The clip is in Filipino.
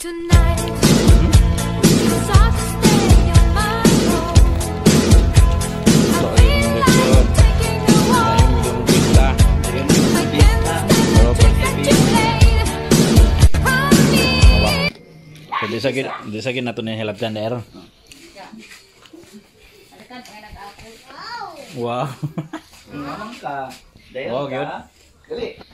Di sa nato ni hilap kan der. Wow. Ngomong ka. Oh, good. Dali.